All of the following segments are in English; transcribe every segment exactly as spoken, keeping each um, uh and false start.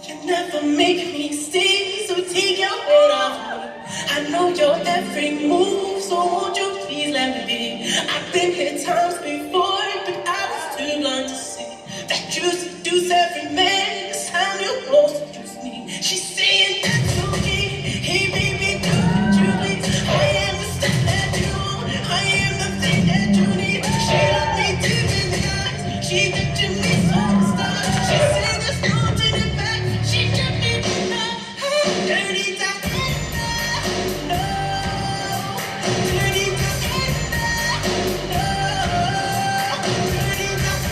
You never make me stay, so take your weight off me. I know your every move, so won't you please let me be? I've been here times before, but I was too blind to see that you seduce every man. This time you won't seduce me. She's saying that's okay. Hey baby, do what you please. I am the stuff that you want. I am the thing that you need. She looked me deep in the eyes. She pictured me from the start. She said there's no turning back. She took me to the dirty Diana. No, dirty Diana. No, dirty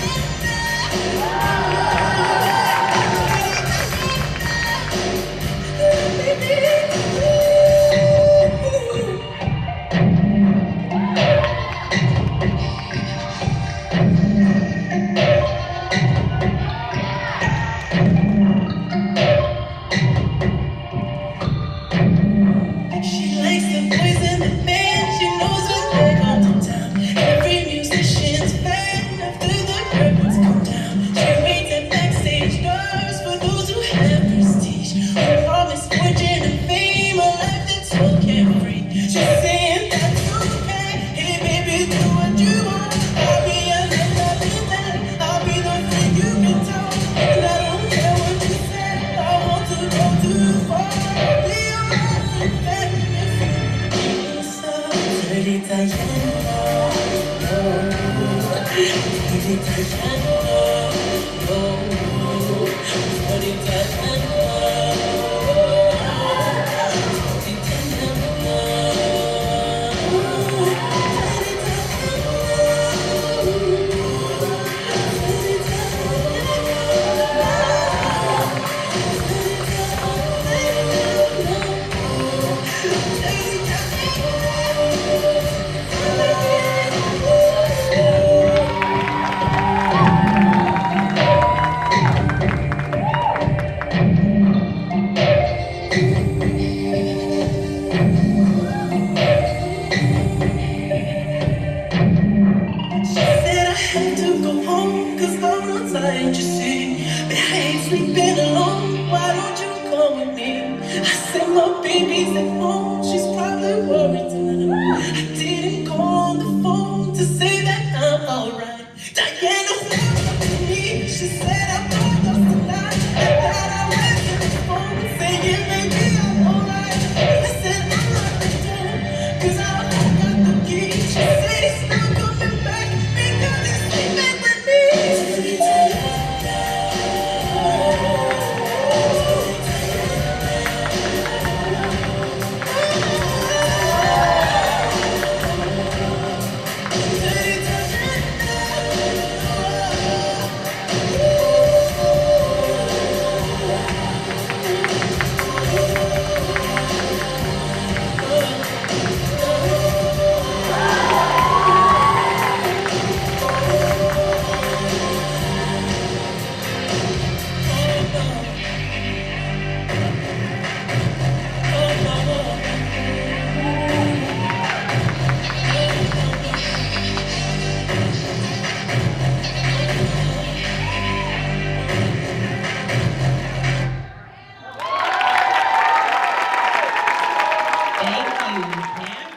She likes the boys in the band. She knows when they come to town. Every musician's fan after the curtains come down. She waits at backstage doors for those who have prestige, who promise fortune and fame, a life that's so carefree. She's saying that's okay. Hey baby, do what you want. I'll be a little I'll be the thing you can tell. And I don't care what you say. I want to go too far. I'll be a man. Dirty Diana, no. Dirty Diana, no. Dirty Diana, dirty you see, but I ain't sleeping alone. Why don't you come with me? I said my baby's at home. She's probably worried tonight. I didn't call on the phone to say that I'm alright. Diana went to me. She said I'm all lost tonight. I thought I went to the phone saying maybe I'm alright. I said I'm not the door, cause I got the key. She said he's not coming back because he's sleeping with me. Thank you.